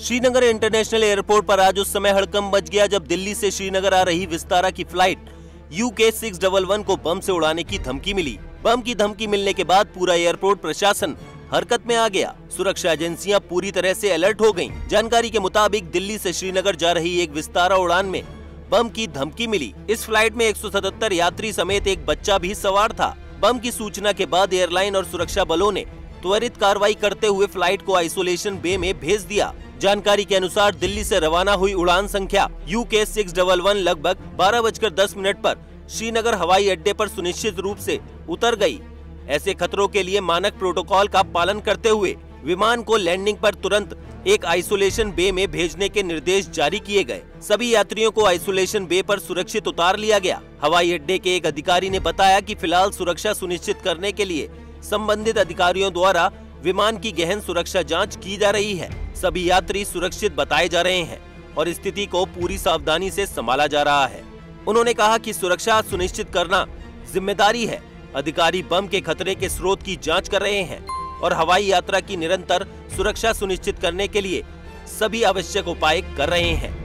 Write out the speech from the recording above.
Srinagar international airport पर आज उस समय हड़कंप मच गया जब दिल्ली से श्रीनगर आ रही विस्तारा की फ्लाइट UK 611 को बम से उड़ाने की धमकी मिली। बम की धमकी मिलने के बाद पूरा एयरपोर्ट प्रशासन हरकत में आ गया। सुरक्षा एजेंसियां पूरी तरह से अलर्ट हो गईं। जानकारी के मुताबिक दिल्ली से श्रीनगर जा रही एक विस्तारा उड़ान में बम की धमकी मिली। इस फ्लाइट में 177 यात्री समेत एक बच्चा भी सवार था। बम की सूचना के बाद एयरलाइन और सुरक्षा बलों ने त्वरित कार्रवाई करते हुए फ्लाइट को आइसोलेशन बे में भेज दिया। जानकारी के अनुसार दिल्ली से रवाना हुई उड़ान संख्या UK 611 लगभग 12:10 पर श्रीनगर हवाई अड्डे पर सुनिश्चित रूप से उतर गई। ऐसे खतरों के लिए मानक प्रोटोकॉल का पालन करते हुए विमान को लैंडिंग पर तुरंत एक आइसोलेशन बे में भेजने के निर्देश जारी किए गए। सभी यात्रियों को आइसोलेशन बे पर सुरक्षित उतार लिया गया। हवाई अड्डे के एक अधिकारी ने बताया कि फिलहाल सुरक्षा सुनिश्चित करने के लिए संबंधित अधिकारियों द्वारा विमान की गहन सुरक्षा जांच की जा रही है। सभी यात्री सुरक्षित बताए जा रहे हैं और स्थिति को पूरी सावधानी से संभाला जा रहा है। उन्होंने कहा कि सुरक्षा सुनिश्चित करना जिम्मेदारी है। अधिकारी बम के खतरे के स्रोत की जांच कर रहे हैं और हवाई यात्रा की निरंतर सुरक्षा सुनिश्चित करने के लिए सभी आवश्यक उपाय कर रहे हैं।